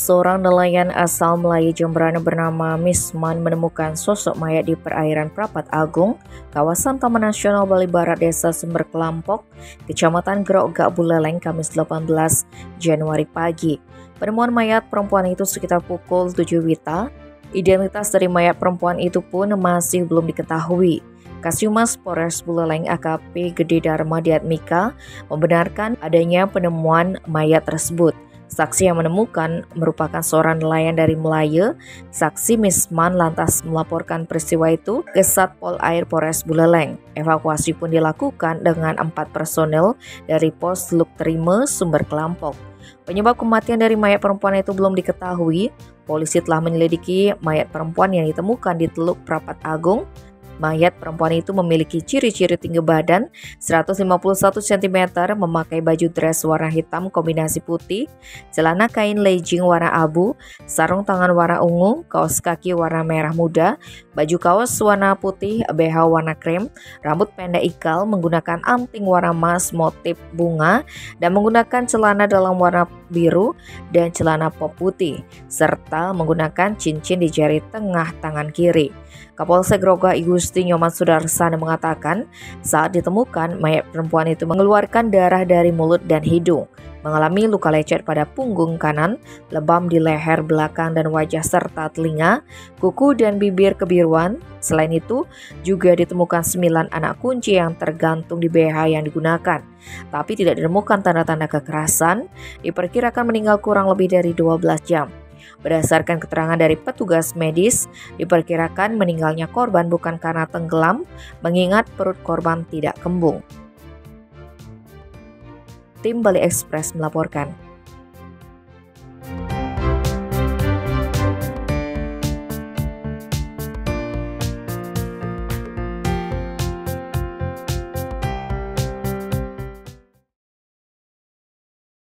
Seorang nelayan asal Melayu Jemberana bernama Misman menemukan sosok mayat di perairan Prapat Agung, kawasan Taman Nasional Bali Barat, Desa Sumber Kelampok, Kecamatan Grok Gak Buleleng, Kamis 18 Januari pagi. Penemuan mayat perempuan itu sekitar pukul 7 WITA. Identitas dari mayat perempuan itu pun masih belum diketahui. Kasiumas Polres Buleleng AKP Gede Dharma Diatmika membenarkan adanya penemuan mayat tersebut. Saksi yang menemukan merupakan seorang nelayan dari Melayu. Saksi Misman lantas melaporkan peristiwa itu ke Satpol Air Polres Buleleng. Evakuasi pun dilakukan dengan 4 personel dari Pos Teluk Terima Sumber Kelampok. Penyebab kematian dari mayat perempuan itu belum diketahui. Polisi telah menyelidiki mayat perempuan yang ditemukan di Teluk Prapat Agung. Mayat perempuan itu memiliki ciri-ciri tinggi badan 151 cm, memakai baju dress warna hitam kombinasi putih, celana kain legging warna abu, sarung tangan warna ungu, kaos kaki warna merah muda, baju kaos warna putih, BH warna krem, rambut pendek ikal, menggunakan anting warna emas motif bunga, dan menggunakan celana dalam warna biru dan celana pop putih, serta menggunakan cincin di jari tengah tangan kiri. Kapolsek Groga Igusti Nyoman Sudarsana mengatakan saat ditemukan mayat perempuan itu mengeluarkan darah dari mulut dan hidung, mengalami luka lecet pada punggung kanan, lebam di leher belakang dan wajah serta telinga, kuku dan bibir kebiruan. Selain itu juga ditemukan 9 anak kunci yang tergantung di BH yang digunakan, tapi tidak ditemukan tanda-tanda kekerasan. Diperkirakan meninggal kurang lebih dari 12 jam. Berdasarkan keterangan dari petugas medis, diperkirakan meninggalnya korban bukan karena tenggelam, mengingat perut korban tidak kembung. Tim Bali Express melaporkan.